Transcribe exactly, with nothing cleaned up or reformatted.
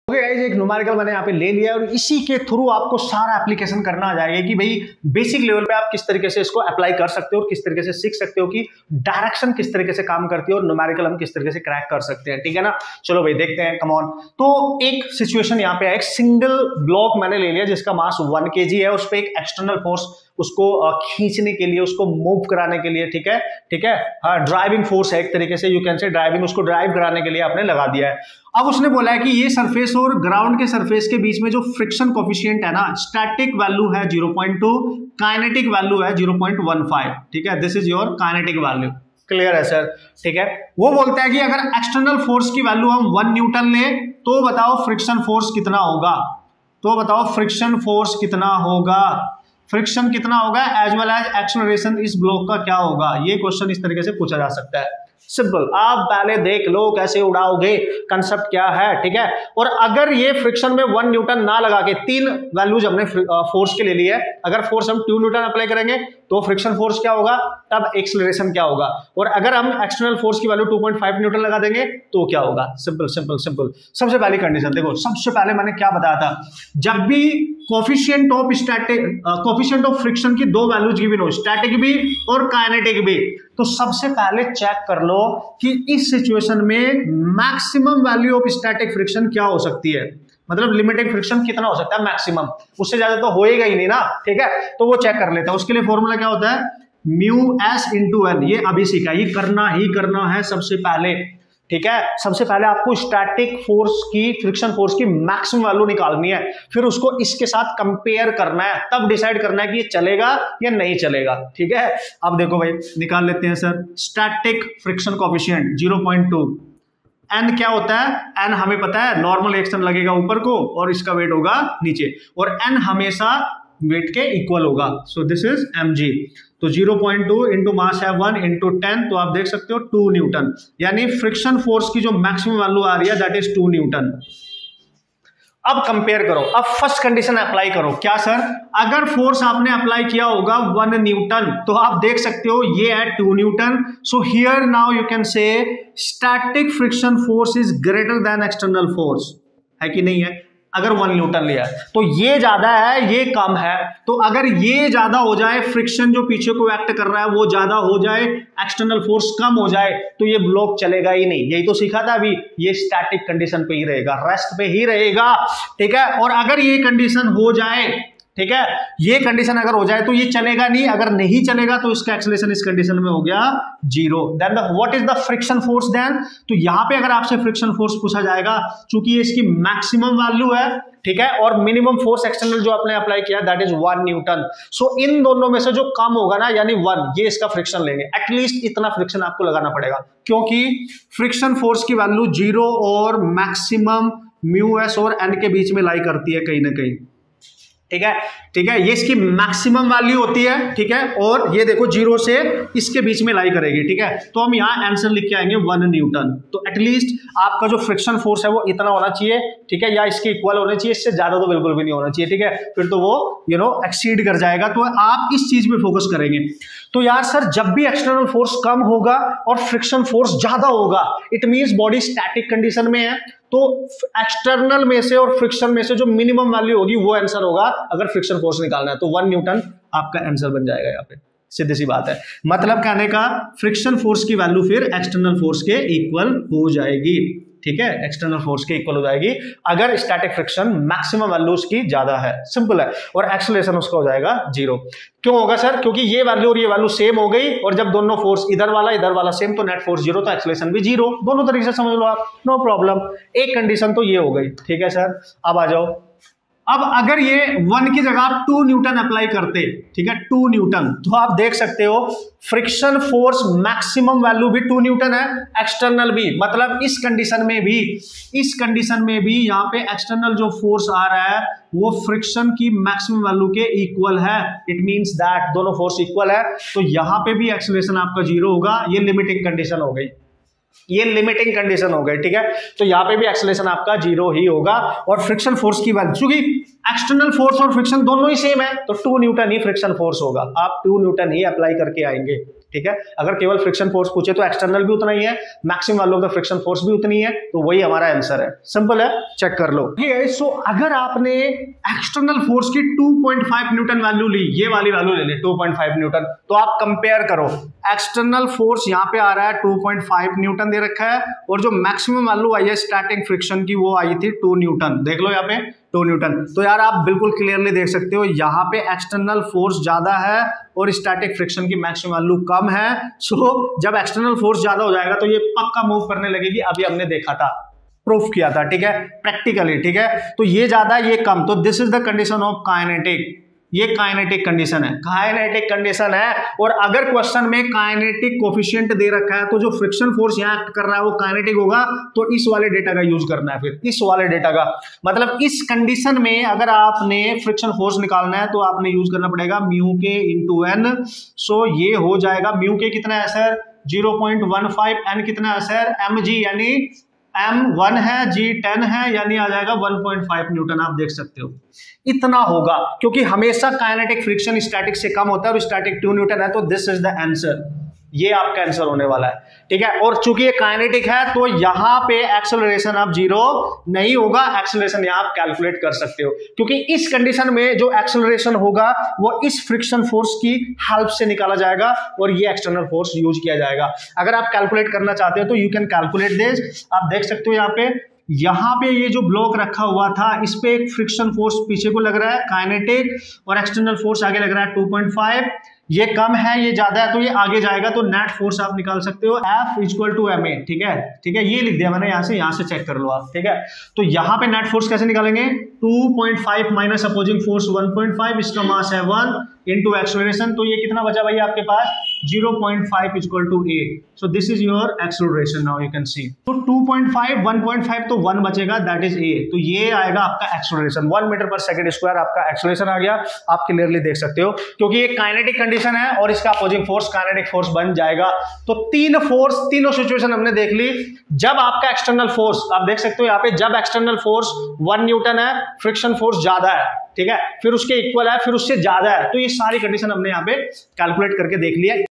Okay guys, एक numerical मैंने यहाँ पे ले लिया और इसी के थ्रू आपको सारा एप्लीकेशन करना आ जाएगा कि भाई बेसिक लेवल पे आप किस तरीके से इसको अप्लाई कर सकते हो और किस तरीके से सीख सकते हो कि डायरेक्शन किस तरीके से काम करती है और न्यूमेरिकल हम किस तरीके से क्रैक कर सकते हैं। ठीक है ना, चलो भाई देखते हैं, कम ऑन। तो एक सिचुएशन यहाँ पे है, एक सिंगल ब्लॉक मैंने ले लिया जिसका मास वन के जी है, उस पर एक एक्सटर्नल फोर्स उसको खींचने के लिए, उसको मूव कराने के लिए, ठीक है ठीक है हाँ, ड्राइविंग फोर्स है एक तरीके से, यू कैन से ड्राइविंग, उसको ड्राइव कराने के लिए आपने लगा दिया है। अब उसने बोला है कि ये सरफेस और ग्राउंड के सरफेस के बीच में जो फ्रिक्शन कोफिशिएंट है ना, स्टैटिक वैल्यू है zero point two, kinetic value है ज़ीरो पॉइंट वन फाइव। ठीक है, this is your kinetic value. Clear है सर? ठीक है, वो बोलता है कि अगर एक्सटर्नल फोर्स की वैल्यू हम वन न्यूटन लें तो बताओ फ्रिक्शन फोर्स कितना होगा। तो बताओ फ्रिक्शन फोर्स कितना होगा, फ्रिक्शन कितना होगा एज वेल एज एक्सेलरेशन इस ब्लॉक का क्या होगा। ये क्वेश्चन इस तरीके से पूछा जा सकता है। सिंपल, आप पहले देख लो कैसे उड़ाओगे, कंसेप्ट क्या है। ठीक है, और अगर ये फ्रिक्शन में वन न्यूटन ना लगा के, तीन वैल्यूज हमने फोर्स के ले ली है, अगर फोर्स हम टू न्यूटन अप्लाई करेंगे तो फ्रिक्शन फोर्स क्या होगा, तब एक्सेलरेशन क्या होगा, और अगर हम एक्सटर्नल फोर्स की value two point five newton लगा देंगे तो क्या होगा। Simple simple simple. सबसे पहली कंडीशन देखो, सबसे पहले मैंने क्या बताया था, जब भी coefficient of static coefficient of friction की दो वैल्यूज गिवन हो, स्टैटिक भी और काइनेटिक भी, तो सबसे पहले चेक कर लो कि इस सिचुएशन में maximum value of static friction क्या हो सकती है, मतलब लिमिटिंग फ्रिक्शन कितना हो सकता है मैक्सिमम, उससे ज्यादा तो होएगा ही नहीं ना। ठीक है, तो वो चेक कर लेते हैं। उसके लिए फॉर्मूला क्या होता है, म्यू एस इंटू एन। ये अभी सीखा, ये करना ही करना है सबसे पहले। ठीक है, सबसे पहले आपको स्टैटिक फोर्स की, फ्रिक्शन फोर्स की मैक्सिमम वैल्यू निकालनी है, फिर उसको इसके साथ कंपेयर करना है, तब डिसाइड करना है कि ये चलेगा या नहीं चलेगा। ठीक है, अब देखो भाई निकाल लेते हैं sir, static friction coefficient zero point two, N क्या होता है, एन हमें पता है नॉर्मल एक्शन लगेगा ऊपर को और इसका वेट होगा नीचे, और एन हमेशा वेट के इक्वल होगा, so this is M G. तो zero point two into mass है वन इंटू टेन, तो आप देख सकते हो टू न्यूटन, यानी फ्रिक्शन फोर्स की जो मैक्सिमम वैल्यू आ रही है दैट इज टू न्यूटन। अब कंपेयर करो, अब फर्स्ट कंडीशन अप्लाई करो। क्या सर, अगर फोर्स आपने अप्लाई किया होगा वन न्यूटन तो आप देख सकते हो ये है two newton, so here now you can say static friction force is greater than external force, है कि नहीं है। अगर वन न्यूटन लिया है तो ये ज्यादा है, ये कम है, तो अगर ये ज्यादा हो जाए, फ्रिक्शन जो पीछे को एक्ट कर रहा है वो ज्यादा हो जाए, एक्सटर्नल फोर्स कम हो जाए, तो ये ब्लॉक चलेगा ही नहीं। यही तो सीखा था अभी, ये स्टैटिक कंडीशन पे ही रहेगा, रेस्ट पे ही रहेगा। ठीक है, और अगर ये कंडीशन हो जाए, ठीक है, ये कंडीशन अगर हो जाए तो ये चलेगा नहीं, अगर नहीं चलेगा तो इसका एक्सेलरेशन इस कंडीशन में हो गया zero. Then the what is the friction force then, तो यहां पे अगर आपसे फ्रिक्शन फोर्स पूछा जाएगा, चूंकि ये इसकी मैक्सिमम वैल्यू है, ठीक है, और मिनिमम फोर्स एक्सटर्नल जो आपने अप्लाई किया that is one newton, so इन दोनों में से जो कम होगा ना, यानी वन, ये इसका फ्रिक्शन लेंगे। एटलीस्ट इतना फ्रिक्शन आपको लगाना पड़ेगा, क्योंकि फ्रिक्शन फोर्स की वैल्यू जीरो और मैक्सिमम म्यू एस और एन के बीच में लाई करती है कहीं ना कहीं। ठीक है ठीक है, ये इसकी मैक्सिमम वैल्यू होती है। ठीक है, और ये देखो जीरो से इसके बीच में लाई करेगी। ठीक है, तो हम यहाँ आंसर लिख के आएंगे वन न्यूटन। तो एटलीस्ट आपका जो फ्रिक्शन फोर्स है वो इतना होना चाहिए, ठीक है, या इसके इक्वल होने चाहिए, इससे ज्यादा तो बिल्कुल भी नहीं होना चाहिए। ठीक है, फिर तो वो यू नो एक्सीड कर जाएगा, तो आप इस चीज पे फोकस करेंगे। तो यार सर, जब भी एक्सटर्नल फोर्स कम होगा और फ्रिक्शन फोर्स ज्यादा होगा, it means body static condition में है, तो एक्सटर्नल में से और फ्रिक्शन में से जो मिनिमम वैल्यू होगी वो आंसर होगा अगर फ्रिक्शन फोर्स निकालना है। तो वन न्यूटन आपका आंसर बन जाएगा यहाँ पे, सीधी सी बात है। मतलब कहने का, फ्रिक्शन फोर्स की वैल्यू फिर एक्सटर्नल फोर्स के इक्वल हो जाएगी। ठीक है, एक्सटर्नल फोर्स के इक्वल हो जाएगी अगर स्टैटिक फ्रिक्शन मैक्सिमम वैल्यू उसकी ज्यादा है। सिंपल है, और एक्सेलरेशन उसका हो जाएगा जीरो। क्यों होगा सर, क्योंकि ये वैल्यू और ये वैल्यू सेम हो गई, और जब दोनों फोर्स इधर वाला इधर वाला सेम, तो नेट फोर्स जीरो, तो एक्सेलरेशन भी जीरो। दोनों तरीके से समझ लो आप, नो प्रॉब्लम। एक कंडीशन तो ये हो गई। ठीक है सर, अब आ जाओ। अब अगर ये वन की जगह आप टू न्यूटन अप्लाई करते, ठीक है, टू न्यूटन, तो आप देख सकते हो फ्रिक्शन फोर्स मैक्सिमम वैल्यू भी टू न्यूटन है, एक्सटर्नल भी, मतलब इस कंडीशन में भी, इस कंडीशन में भी यहाँ पे एक्सटर्नल जो फोर्स आ रहा है वो फ्रिक्शन की मैक्सिमम वैल्यू के इक्वल है। इट मींस दैट दोनों फोर्स इक्वल है, तो यहाँ पे भी एक्सेलरेशन आपका जीरो होगा। ये लिमिटिंग कंडीशन हो गई, ये लिमिटिंग कंडीशन हो गई। ठीक है, तो यहाँ पे भी एक्सेलरेशन आपका जीरो ही होगा, और फ्रिक्शन फोर्स की वैल्यू, क्योंकि एक्सटर्नल फोर्स और फ्रिक्शन दोनों ही सेम है, तो टू न्यूटन ही फ्रिक्शन फोर्स होगा। आप टू न्यूटन ही अप्लाई करके आएंगे। ठीक है। अगर केवल फ्रिक्शन फोर्स पूछे तो एक्सटर्नल भी उतना ही है, maximum value of the friction force भी उतनी है, तो वही हमारा आंसर है। सिंपल है, चेक कर लो। सो अगर आपने एक्सटर्नल फोर्स की two point five newton value ली, ये वाली वैल्यू ले ली टू पॉइंट फाइव न्यूटन, तो आप कंपेयर करो, एक्सटर्नल फोर्स यहां पे आ रहा है टू पॉइंट फाइव न्यूटन दे रखा है, और जो मैक्सिमम वैल्यू आई है स्टैटिक फ्रिक्शन की वो आई थी टू न्यूटन। देख लो यहाँ पे टू न्यूटन। तो यार आप बिल्कुल क्लियरली देख सकते हो यहाँ पे एक्सटर्नल फोर्स ज्यादा है और स्टैटिक फ्रिक्शन की मैक्सिमम वैल्यू कम है। सो जब एक्सटर्नल फोर्स ज्यादा हो जाएगा तो ये पक्का मूव करने लगेगी। अभी हमने देखा था, प्रूफ किया था, ठीक है, प्रैक्टिकली, ठीक है। तो ये ज्यादा ये कम, तो this is the condition of kinetic. ये काइनेटिक कंडीशन है, काइनेटिक कंडीशन है। और अगर क्वेश्चन में काइनेटिक कोफिशिएंट दे रखा है तो जो फ्रिक्शन फोर्स यहां एक्ट कर रहा है वो काइनेटिक होगा, तो इस वाले डेटा का यूज करना है। फिर इस वाले डेटा का मतलब इस कंडीशन में अगर आपने फ्रिक्शन फोर्स निकालना है तो आपने यूज करना पड़ेगा म्यू के इंटू एन। सो ये हो जाएगा, म्यू के कितना है sir, zero point one five, N कितना है सर, एम जी, यानी एम वन है, जी टेन है, यानी आ जाएगा वन पॉइंट फाइव न्यूटन। आप देख सकते हो इतना होगा, क्योंकि हमेशा काइनेटिक फ्रिक्शन स्टैटिक से कम होता है और स्टैटिक टू न्यूटन है, तो दिस इज द आंसर। ये आपका आंसर होने वाला है, ठीक है। और चूंकि ये काइनेटिक है तो यहां पे एक्सेलरेशन अब जीरो नहीं होगा, एक्सेलरेशन यहां आप कैलकुलेट कर सकते हो, क्योंकि इस कंडीशन में जो एक्सेलरेशन होगा वो इस फ्रिक्शन फोर्स की हेल्प से निकाला जाएगा और ये एक्सटर्नल फोर्स यूज किया जाएगा। अगर आप कैलकुलेट करना चाहते हो तो यू कैन कैलकुलेट दिस। आप देख सकते हो यहाँ पे यहाँ पे ये जो ब्लॉक रखा हुआ था इस पे एक फ्रिक्शन फोर्स पीछे को लग रहा है काइनेटिक, और एक्सटर्नल फोर्स आगे लग रहा है टू पॉइंट फाइव। ये कम है, ये ज्यादा है, तो ये आगे जाएगा, तो नेट फोर्स आप निकाल सकते हो F equal to M A, ठीक है, ठीक है। ये लिख दिया मैंने यहाँ से, यहाँ से चेक कर लो आप, ठीक है। तो यहाँ पे नेट फोर्स कैसे निकालेंगे, two point five minus opposing force one point five, इसका मास है वन इनटू एक्सेलरेशन, तो ये कितना बचा भाई आपके पास, zero point five equal to A. So this is your acceleration, now you can see. तो two point five, one point five, तो वन बचेगा, दैट इज ए। तो ये आएगा आपका एक्सेलरेशन, वन मीटर पर सेकंड स्क्वायर आपका एक्सेलरेशन आ गया। आप क्लियरली देख सकते हो, क्योंकि ये काइनेटिक कंडीशन है और इसका अपोजिंग फोर्स काइनेटिक फोर्स बन जाएगा। तो तीन फोर्स, तीनों सिचुएशन हमने देख ली। जब आपका एक्सटर्नल फोर्स, आप देख सकते हो यहाँ पे, जब एक्सटर्नल फोर्स वन न्यूटन है, फ्रिक्शन फोर्स ज्यादा है, ठीक है, फिर उसके इक्वल है, फिर उससे ज्यादा है, तो ये सारी कंडीशन हमने यहाँ पे कैलकुलेट करके देख लिया।